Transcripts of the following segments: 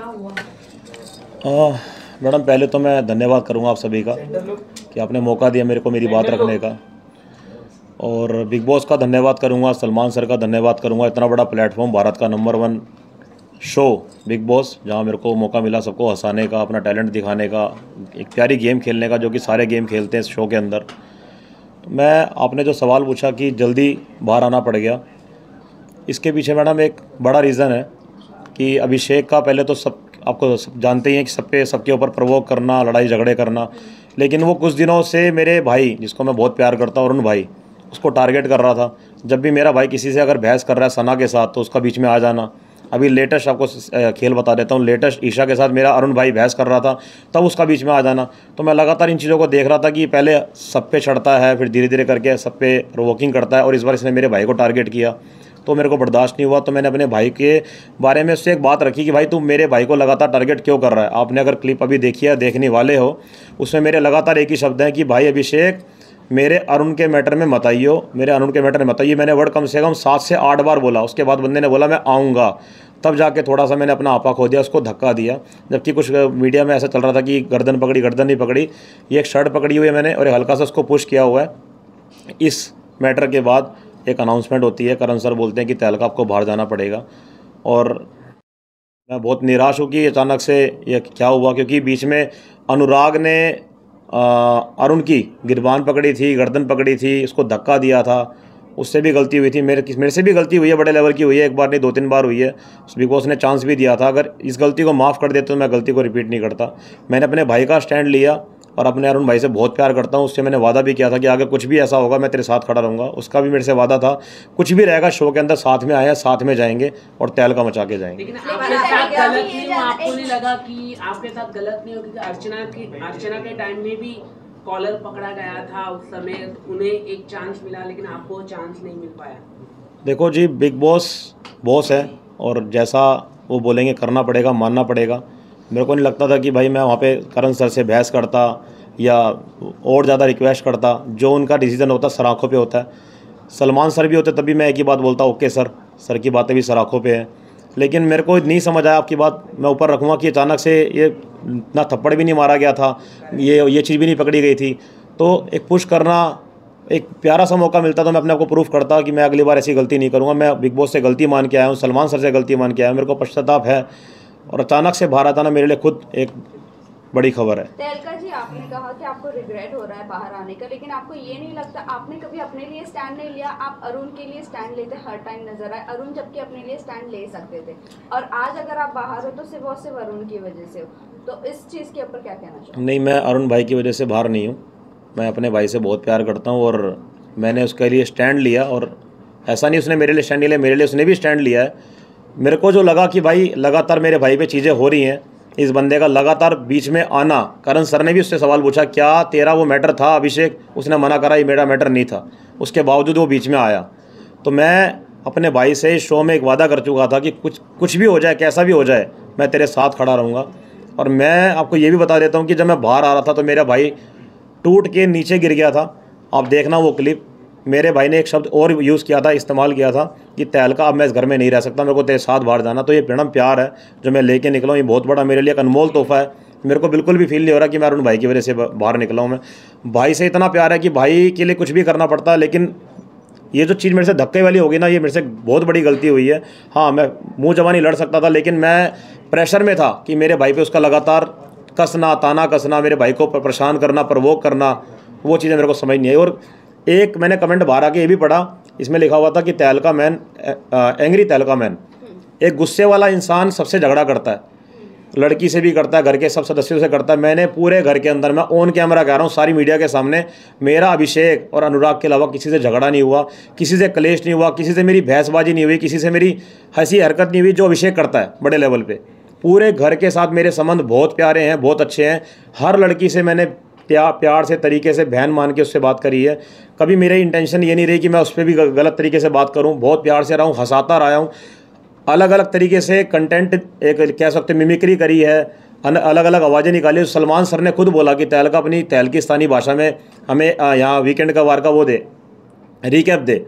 क्या हुआ? मैडम, पहले तो मैं धन्यवाद करूंगा आप सभी का कि आपने मौका दिया मेरे को मेरी बात रखने का, और बिग बॉस का धन्यवाद करूंगा, सलमान सर का धन्यवाद करूंगा। इतना बड़ा प्लेटफॉर्म, भारत का नंबर 1 शो बिग बॉस, जहां मेरे को मौका मिला सबको हंसाने का, अपना टैलेंट दिखाने का, एक प्यारी गेम खेलने का, जो कि सारे गेम खेलते हैं इस शो के अंदर। तो मैं, आपने जो सवाल पूछा कि जल्दी बाहर आना पड़ गया, इसके पीछे मैडम एक बड़ा रीज़न है कि अभिषेक का, पहले तो सब आपको सब जानते ही हैं कि सबके ऊपर प्रवोक करना, लड़ाई झगड़े करना, लेकिन वो कुछ दिनों से मेरे भाई, जिसको मैं बहुत प्यार करता हूँ, अरुण भाई, उसको टारगेट कर रहा था। जब भी मेरा भाई किसी से अगर बहस कर रहा है सना के साथ, तो उसका बीच में आ जाना। अभी लेटेस्ट आपको खेल बता देता हूँ, लेटेस्ट ईशा के साथ मेरा अरुण भाई बहस कर रहा था, तब उसका बीच में आ जाना। तो मैं लगातार इन चीज़ों को देख रहा था कि पहले सब पे चढ़ता है, फिर धीरे धीरे करके सब पे प्रोवोकिंग करता है, और इस बार इसने मेरे भाई को टारगेट किया, तो मेरे को बर्दाश्त नहीं हुआ। तो मैंने अपने भाई के बारे में उससे एक बात रखी कि भाई तू मेरे भाई को लगातार टारगेट क्यों कर रहा है। आपने अगर क्लिप अभी देखी है, देखने वाले हो, उसमें मेरे लगातार एक ही शब्द हैं कि भाई अभिषेक, मेरे अरुण के मैटर में मत आइयो, मेरे अरुण के मैटर में मत आइए। मैंने वर्ड कम से कम 7 से 8 बार बोला। उसके बाद बंदे ने बोला मैं आऊँगा, तब जाके थोड़ा सा मैंने अपना आपा खो दिया, उसको धक्का दिया। जबकि कुछ मीडिया में ऐसा चल रहा था कि गर्दन पकड़ी, गर्दन नहीं पकड़ी, ये एक शर्ट पकड़ी हुई है मैंने, और हल्का सा उसको पुश किया हुआ है। इस मैटर के बाद एक अनाउंसमेंट होती है, करण सर बोलते हैं कि तहलका आपको बाहर जाना पड़ेगा, और मैं बहुत निराश हूँ कि अचानक से ये क्या हुआ, क्योंकि बीच में अनुराग ने अरुण की गिरबान पकड़ी थी, गर्दन पकड़ी थी, उसको धक्का दिया था, उससे भी गलती हुई थी, मेरे से भी गलती हुई है, बड़े लेवल की हुई है, एक बार नहीं 2-3 बार हुई है। बिग बॉस ने चांस भी दिया था, अगर इस गलती को माफ़ कर देते तो मैं गलती को रिपीट नहीं करता। मैंने अपने भाई का स्टैंड लिया, और अपने अरुण भाई से बहुत प्यार करता हूँ, उससे मैंने वादा भी किया था कि अगर कुछ भी ऐसा होगा मैं तेरे साथ खड़ा रहूँगा। उसका भी मेरे से वादा था, कुछ भी रहेगा शो के अंदर साथ में आए हैं, साथ में जाएंगे और तहलका मचा के जाएंगे। लेकिन आपके साथ गलत नहीं हुआ? आपको नहीं लगा कि आपके साथ गलत नहीं हो? क्योंकि अर्चना के टाइम में भी कॉलर पकड़ा गया था, उस समय उन्हें एक चांस मिला, लेकिन आपको चांस नहीं मिल पाया। देखो जी, बिग बॉस है, और जैसा वो बोलेंगे करना पड़ेगा, मानना पड़ेगा। मेरे को नहीं लगता था कि भाई मैं वहाँ पे करण सर से बहस करता या और ज़्यादा रिक्वेस्ट करता। जो उनका डिसीजन होता सर आँखों पे होता है। सलमान सर भी होते तभी मैं एक ही बात बोलता, ओके सर की बातें भी सर आँखों पे हैं। लेकिन मेरे को नहीं समझ आया, आपकी बात मैं ऊपर रखूँगा, कि अचानक से ये ना थप्पड़ भी नहीं मारा गया था, ये चीज़ भी नहीं पकड़ी गई थी। तो एक पुश करना, एक प्यारा सा मौका मिलता तो मैं अपने आप को प्रूफ करता कि मैं अगली बार ऐसी गलती नहीं करूँगा। मैं बिग बॉस से गलती मान के आया हूँ, सलमान सर से गलती मान के आया हूँ, मेरे को पश्चाताप है। और अचानक से बाहर आता ना, मेरे लिए खुद एक बड़ी खबर है। तहलका जी, आपने कहा कि आपको रिग्रेट हो रहा है बाहर आने का, लेकिन आपको ये नहीं लगता आपने कभी अपने लिए स्टैंड नहीं लिया? आप अरुण के लिए स्टैंड लेते हर टाइम नजर आए, अरुण जबकि अपने लिए स्टैंड ले सकते थे, और आज अगर आप बाहर हो तो सिर्फ और सिर्फ अरुण की वजह से हो। तो इस चीज़ के ऊपर क्या कहना चाहते? नहीं, मैं अरुण भाई की वजह से बाहर नहीं हूँ। मैं अपने भाई से बहुत प्यार करता हूँ, और मैंने उसके लिए स्टैंड लिया। और ऐसा नहीं उसने मेरे लिए स्टैंड लिया, मेरे लिए उसने भी स्टैंड लिया है। मेरे को जो लगा कि भाई लगातार मेरे भाई पे चीज़ें हो रही हैं, इस बंदे का लगातार बीच में आना। करण सर ने भी उससे सवाल पूछा, क्या तेरा वो मैटर था अभिषेक? उसने मना करा, ये मेरा मैटर नहीं था। उसके बावजूद वो बीच में आया। तो मैं अपने भाई से इस शो में एक वादा कर चुका था कि कुछ भी हो जाए, कैसा भी हो जाए, मैं तेरे साथ खड़ा रहूँगा। और मैं आपको ये भी बता देता हूँ कि जब मैं बाहर आ रहा था तो मेरा भाई टूट के नीचे गिर गया था। आप देखना वो क्लिप, मेरे भाई ने एक शब्द और यूज़ किया था, इस्तेमाल किया था कि तहलका अब मैं इस घर में नहीं रह सकता, मेरे को तेरे साथ बाहर जाना। तो ये मैडम प्यार है जो मैं लेके निकला हूँ, ये बहुत बड़ा मेरे लिए एक अनमोल तोहफा है। मेरे को बिल्कुल भी फील नहीं हो रहा कि मैं अरुण भाई की वजह से बाहर निकला हूँ। मैं भाई से इतना प्यार है कि भाई के लिए कुछ भी करना पड़ता है। लेकिन ये जो चीज़ मेरे से धक्के वाली होगी ना, ये मेरे से बहुत बड़ी गलती हुई है। हाँ, मैं मुँह जबानी लड़ सकता था, लेकिन मैं प्रेशर में था कि मेरे भाई पे उसका लगातार कसना, ताना कसना, मेरे भाई को परेशान करना, प्रवोक करना, वो चीज़ें मेरे को समझ नहीं आई। और एक मैंने कमेंट बाहर आके ये भी पढ़ा, इसमें लिखा हुआ था कि तहलका मैन, एंग्री तहलका मैन, एक गुस्से वाला इंसान सबसे झगड़ा करता है, लड़की से भी करता है, घर के सब सदस्यों से करता है। मैंने पूरे घर के अंदर, मैं ऑन कैमरा कह रहा हूँ, सारी मीडिया के सामने, मेरा अभिषेक और अनुराग के अलावा किसी से झगड़ा नहीं हुआ, किसी से क्लेश नहीं हुआ, किसी से मेरी बहसबाजी नहीं हुई, किसी से मेरी हंसी हरकत नहीं हुई, जो अभिषेक करता है बड़े लेवल पे। पूरे घर के साथ मेरे संबंध बहुत प्यारे हैं, बहुत अच्छे हैं। हर लड़की से मैंने प्यार से, तरीके से बहन मान के उससे बात करी है। कभी मेरी इंटेंशन ये नहीं रही कि मैं उस पर भी गलत तरीके से बात करूं। बहुत प्यार से रहा हूं, हंसाता रहा हूं, अलग अलग तरीके से कंटेंट, एक कह सकते मिमिक्री करी है, अलग अलग आवाज़ें निकाली। सलमान सर ने खुद बोला कि तहलका अपनी तहलकिस्तानी भाषा में हमें यहाँ वीकेंड का वार का वो दे, रिकैप दे।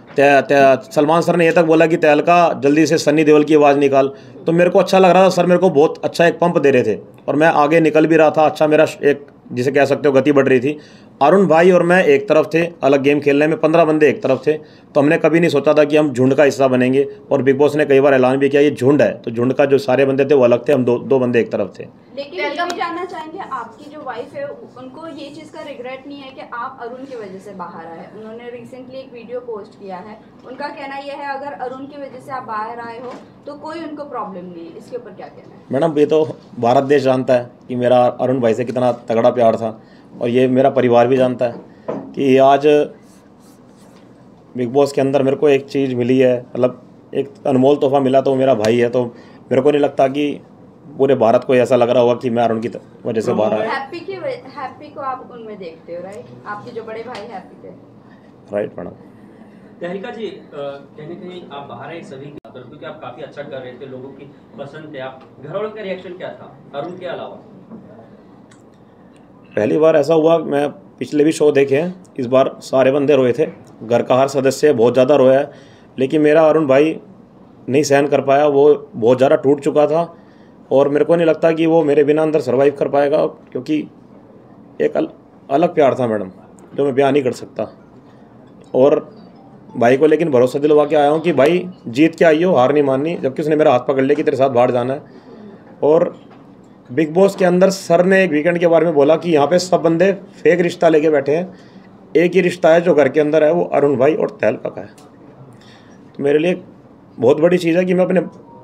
सलमान सर ने ये तक बोला कि तहलका जल्दी से सन्नी देओल की आवाज़ निकाल, तो मेरे को अच्छा लग रहा था। सर मेरे को बहुत अच्छा एक पंप दे रहे थे और मैं आगे निकल भी रहा था। अच्छा मेरा एक जिसे कह सकते हो गति बढ़ रही थी। अरुण भाई और मैं एक तरफ थे अलग गेम खेलने में, 15 बंदे एक तरफ थे। तो हमने कभी नहीं सोचा था कि हम झुंड का हिस्सा बनेंगे, और बिग बॉस ने कई बार ऐलान भी किया ये झुंड है, तो झुंड का जो सारे बंदे थे वो अलग थे, हम दो बंदे एक तरफ थे। लेकिन ये भी जानना चाहेंगे, आपकी जो वाइफ है उनको ये चीज़ का रिग्रेट नहीं है कि आप अरुण की वजह से बाहर आए? उन्होंने रिसेंटली एक वीडियो पोस्ट किया है, उनका कहना यह है अगर अरुण की वजह से आप बाहर आए हो तो कोई उनको प्रॉब्लम नहीं है। इसके ऊपर क्या कहना है? मैडम ये तो भारत देश जानता है कि मेरा अरुण भाई से कितना तगड़ा प्यार था, और ये मेरा परिवार भी जानता है कि आज बिग बॉस के अंदर मेरे को एक चीज़ मिली है, मतलब एक अनमोल तोहफा मिला, तो वो मेरा भाई है। तो मेरे को नहीं लगता कि पूरे भारत को ऐसा लग रहा होगा कि मैं अरुण की वजह से बाहर आया। हैप्पी को आप उनमें देखते हो, राइट? आपके जो बड़े भाई हैप्पी थे, राइट मैडम। तहलका जी, कहीं ना कहीं आप बाहर आए सभी की बात, क्योंकि आप काफ़ी अच्छा कर रहे थे, लोगों की पसंद थे, आप घर वालों का रिएक्शन क्या था अरुण के अलावा? पहली बार ऐसा हुआ, मैं पिछले भी शो देखे हैं, इस बार सारे बंदे रोए थे, घर का हर सदस्य बहुत ज़्यादा रोया है, लेकिन मेरा अरुण भाई नहीं सहन कर पाया। वो बहुत ज़्यादा टूट चुका था और मेरे को नहीं लगता कि वो मेरे बिना अंदर सर्वाइव कर पाएगा, क्योंकि एक अलग प्यार था मैडम जो मैं बयान नहीं कर सकता। और भाई को लेकिन भरोसा दिलवा के आया हूँ कि भाई जीत के आई हो, हार नहीं माननी, जबकि उसने मेरा हाथ पकड़ लिया कि तेरे साथ बाहर जाना है। और बिग बॉस के अंदर सर ने एक वीकेंड के बारे में बोला कि यहाँ पे सब बंदे फेक रिश्ता लेके बैठे हैं, एक ही रिश्ता है जो घर के अंदर है, वो अरुण भाई और तहलका का है। तो मेरे लिए बहुत बड़ी चीज़ है कि मैं अपने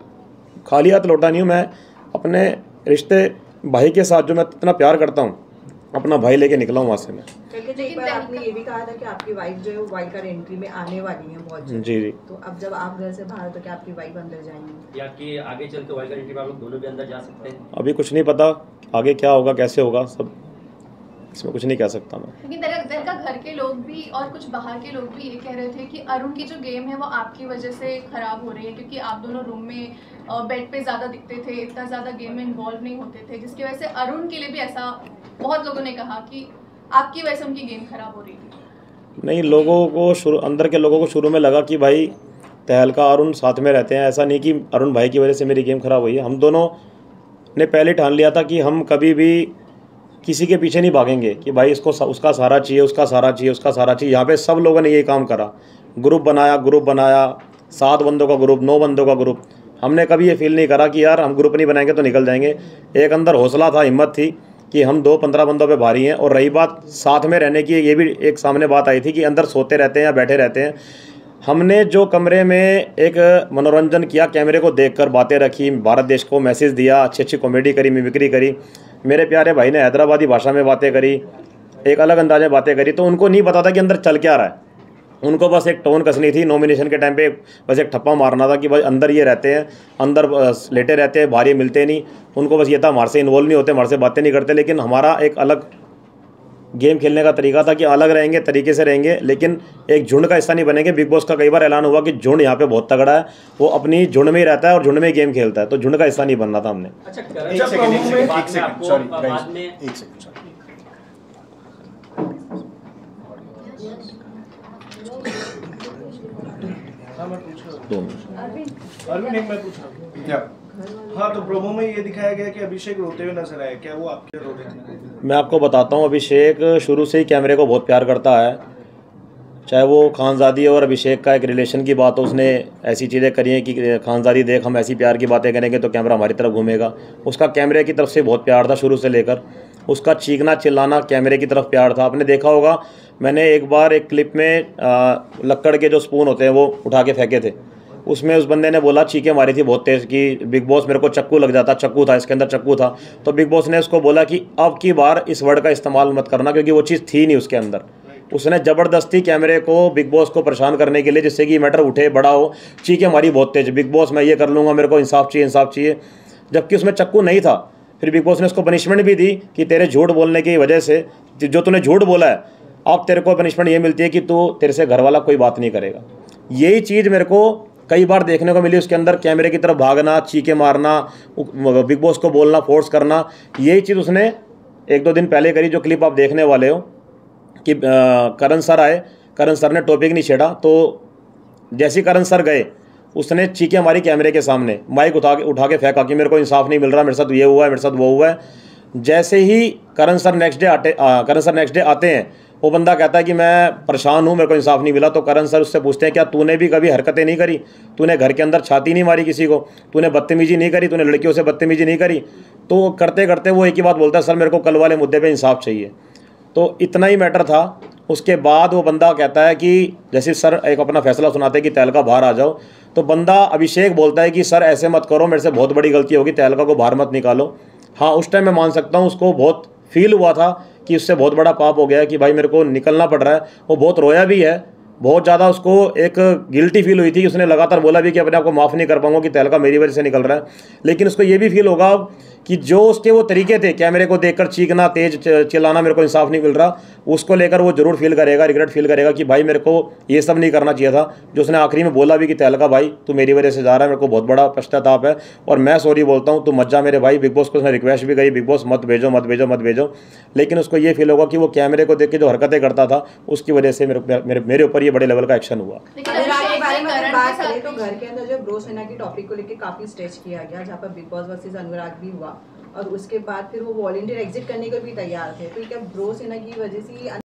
खाली हाथ लौटा नहीं हूँ, मैं अपने रिश्ते भाई के साथ जो मैं इतना प्यार करता हूँ, अपना भाई लेके निकला हूँ वहाँ से मैं। क्योंकि एक बार आपने ये भी कहा था कि आपकी वाइफ जो है वो वाइल्ड कार्ड एंट्री में आने वाली है बहुत जल्द। जी। तो अब जब आप घर से बाहर, तो क्या आपकी वाइफ अंदर जाएंगी, या कि आगे चल के वाइल्ड कार्ड एंट्री में आप लोग दोनों भी अंदर जा सकते हैं? अभी कुछ नहीं पता आगे क्या होगा, कैसे होगा, सब इसमें कुछ नहीं कह सकता मैं। लेकिन तहलका घर के लोग भी और कुछ बाहर के लोग भी ये कह रहे थे कि अरुण की जो गेम है वो आपकी वजह से खराब हो रही है, क्योंकि आप दोनों रूम में बेड पे ज़्यादा दिखते थे, इतना ज़्यादा गेम में इन्वॉल्व नहीं होते थे, जिसकी वजह से अरुण के लिए भी ऐसा बहुत लोगों ने कहा कि आपकी वजह से उनकी गेम खराब हो रही थी। नहीं, लोगों को अंदर के लोगों को शुरू में लगा कि भाई तहलका अरुण साथ में रहते हैं, ऐसा नहीं कि अरुण भाई की वजह से मेरी गेम खराब हुई है। हम दोनों ने पहले ठान लिया था कि हम कभी भी किसी के पीछे नहीं भागेंगे कि भाई इसको उसका सहारा चाहिए, उसका सहारा चाहिए, उसका सहारा चाहिए। यहाँ पे सब लोगों ने यही काम करा, ग्रुप बनाया, 7 बंदों का ग्रुप, 9 बंदों का ग्रुप। हमने कभी ये फील नहीं करा कि यार हम ग्रुप नहीं बनाएंगे तो निकल जाएंगे। एक अंदर हौसला था, हिम्मत थी कि हम 15 बंदों पे भारी हैं। और रही बात साथ में रहने की, ये भी एक सामने बात आई थी कि अंदर सोते रहते हैं या बैठे रहते हैं। हमने जो कमरे में एक मनोरंजन किया, कैमरे को देखकर बातें रखी, भारत देश को मैसेज दिया, अच्छी कॉमेडी करी, मिमिक्री करी। मेरे प्यारे भाई ने हैदराबादी भाषा में बातें करी, एक अलग अंदाज में बातें करी। तो उनको नहीं पता था कि अंदर चल क्या रहा है, उनको बस एक टोन कसनी थी। नॉमिनेशन के टाइम पे बस एक ठप्पा मारना था कि भाई अंदर ये रहते हैं, अंदर लेटे रहते हैं, बाहर ये मिलते नहीं। उनको बस ये था हमारे से इन्वॉल्व नहीं होते, हमारे से बातें नहीं करते। लेकिन हमारा एक अलग गेम खेलने का तरीका था कि अलग रहेंगे, तरीके से रहेंगे, लेकिन एक झुंड का हिस्सा नहीं बनेंगे। बिग बॉस का कई बार ऐलान हुआ कि झुंड यहाँ पे बहुत तगड़ा है, वो अपनी झुंड में ही रहता है और झुंड में ही गेम खेलता है, तो झुंड का हिस्सा नहीं बनना था हमने। अच्छा, अरविंद, एक मैं पूछ रहा हूँ। हाँ, तो प्रोमो में ये दिखाया गया कि अभिषेक रोते हुए नजर आए, क्या वो आपके रो रहे थे? मैं आपको बताता हूँ, अभिषेक शुरू से ही कैमरे को बहुत प्यार करता है। चाहे वो खानजादी और अभिषेक का एक रिलेशन की बात हो, उसने ऐसी चीज़ें करी हैं कि खानजादी देख हम ऐसी प्यार की बातें करेंगे तो कैमरा हमारी तरफ घूमेगा। उसका कैमरे की तरफ से बहुत प्यार था शुरू से लेकर। उसका चीखना चिल्लाना कैमरे की तरफ प्यार था। आपने देखा होगा, मैंने एक बार एक क्लिप में लक्कड़ के जो स्पून होते हैं वो उठा के फेंके थे, उसमें उस बंदे ने बोला, चीखें मारी थी बहुत तेज़ कि बिग बॉस मेरे को चक्कू लग जाता। चक्कू था, इसके अंदर चक्कू था। तो बिग बॉस ने उसको बोला कि अब की बार इस वर्ड का इस्तेमाल मत करना, क्योंकि वो चीज़ थी नहीं उसके अंदर। उसने ज़बरदस्ती कैमरे को, बिग बॉस को परेशान करने के लिए, जिससे कि मैटर उठे बड़ा हो, चीखें मारी बहुत तेज़, बिग बॉस मैं ये कर लूँगा, मेरे को इंसाफ चाहिए, इंसाफ चाहिए, जबकि उसमें चक्कू नहीं था। फिर बिग बॉस ने उसको पनिशमेंट भी दी कि तेरे झूठ बोलने की वजह से, जो तूने झूठ बोला है, अब तेरे को पनिशमेंट ये मिलती है कि तू, तेरे से घर वाला कोई बात नहीं करेगा। यही चीज़ मेरे को कई बार देखने को मिली उसके अंदर, कैमरे की तरफ भागना, चीखे मारना, बिग बॉस को बोलना, फोर्स करना। यही चीज़ उसने 1-2 दिन पहले करी, जो क्लिप आप देखने वाले हो कि करण सर आए, करण सर ने टॉपिक नहीं छेड़ा तो जैसे करण सर गए, उसने चीखें मारी कैमरे के सामने, माइक उठा के फेंका कि मेरे को इंसाफ नहीं मिल रहा, मेरे साथ ये हुआ है, मेरे साथ वो हुआ है। जैसे ही करण सर नेक्स्ट डे आते हैं, वो बंदा कहता है कि मैं परेशान हूँ, मेरे को इंसाफ नहीं मिला। तो करण सर उससे पूछते हैं क्या तूने भी कभी हरकतें नहीं करी, तूने घर के अंदर छाती नहीं मारी किसी को, तूने बदतमीजी नहीं करी, तूने लड़कियों से बदतमीजी नहीं करी। तो करते करते वो एक ही बात बोलता है, सर मेरे को कल वाले मुद्दे पे इंसाफ चाहिए। तो इतना ही मैटर था। उसके बाद वो बंदा कहता है कि जैसे सर एक अपना फैसला सुनाते हैं कि तहलका बाहर आ जाओ, तो बंदा अभिषेक बोलता है कि सर ऐसे मत करो, मेरे से बहुत बड़ी गलती होगी, तहलका को बाहर मत निकालो। हाँ, उस टाइम मैं मान सकता हूँ, उसको बहुत फील हुआ था कि उससे बहुत बड़ा पाप हो गया है कि भाई मेरे को निकलना पड़ रहा है। वो बहुत रोया भी है, बहुत ज़्यादा उसको एक गिल्टी फील हुई थी। उसने लगातार बोला भी कि अपने आप को माफ़ नहीं कर पाऊंगा कि तहलका मेरी वजह से निकल रहा है। लेकिन उसको ये भी फील होगा कि जो उसके वो तरीके थे कैमरे को देखकर चीखना, तेज चिल्लाना, मेरे को इंसाफ नहीं मिल रहा, उसको लेकर वो जरूर फील करेगा, रिग्रेट फील करेगा कि भाई मेरे को ये सब नहीं करना चाहिए था। जो उसने आखिरी में बोला भी कि तहलका भाई तू मेरी वजह से जा रहा है, मेरे को बहुत बड़ा पश्चाताप है और मैं सॉरी बोलता हूँ, तू मत जा मेरे भाई। बिग बॉस को उसने रिक्वेस्ट भी करी, बिग बॉस मत भेजो मत भेजो मत भेजो। लेकिन उसको ये फील होगा कि वो कैमरे को देख के जो हरकतें करता था उसकी वजह से मेरे ऊपर ये बड़े लेवल का एक्शन हुआ। लेकिन अनुराग के अभिषेक बारे ने में अगर करण बात के करें साथ तो भी- घर के अंदर जो ब्रो सेना की टॉपिक को लेकर काफी स्ट्रेच किया गया, जहाँ पर बिग बॉस वर्सेस अनुराग भी हुआ और उसके बाद फिर वो वॉलंटियर एग्जिट करने को भी तैयार थे। तो क्या ब्रो सेना की वजह से